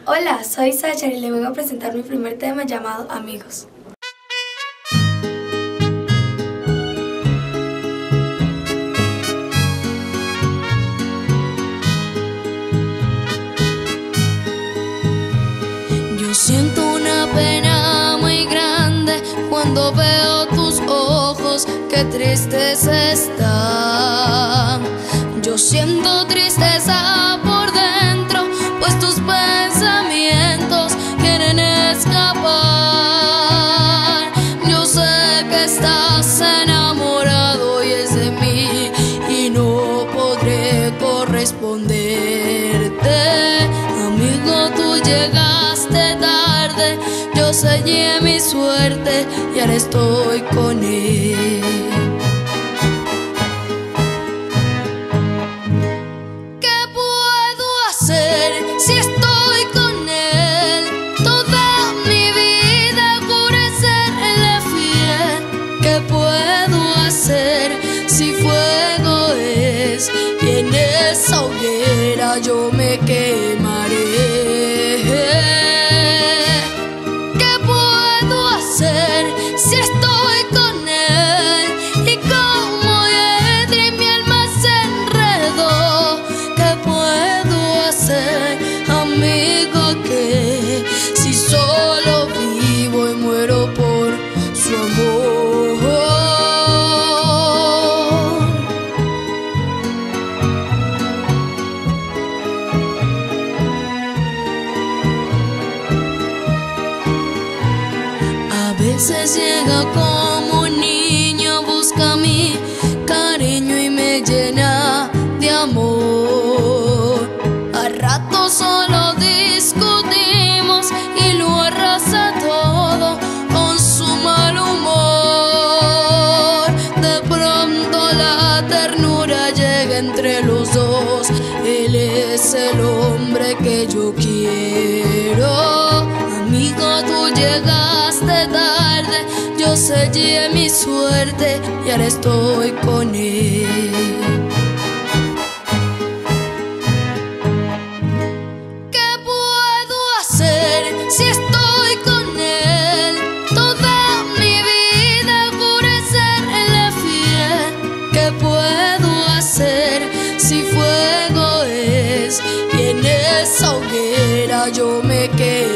Hola, soy Sacha y le vengo a presentar mi primer tema llamado Amigos. Yo siento una pena muy grande cuando veo tus ojos, qué tristes están. Yo siento tristeza por dentro, pues tus pensamientos quieren escapar. Yo sé que estás enamorado y es de mí y no podré corresponderte. Amigo, tú llegaste tarde, yo sellé mi suerte y ahora estoy con él. Si estoy con él, toda mi vida juré serle fiel. ¿Qué puedo hacer si fuego es y en esa hoguera yo me quemaré? ¿Qué puedo hacer si estoy con él y como entre mi alma se enredó? ¿Qué puedo hacer, amigo, que si solo vivo y muero por su amor? A veces llega como un niño, busca mi cariño y me llena de amor. A ratos solo discutimos y lo arrasa todo con su mal humor. De pronto la ternura llega entre los dos, él es el hombre que yo quiero. Amigo, tú llegaste tarde, yo sellé mi suerte y ahora estoy con él. Si estoy con él, toda mi vida juré serle fiel. ¿Qué puedo hacer si fuego es y en esa hoguera yo me quedo?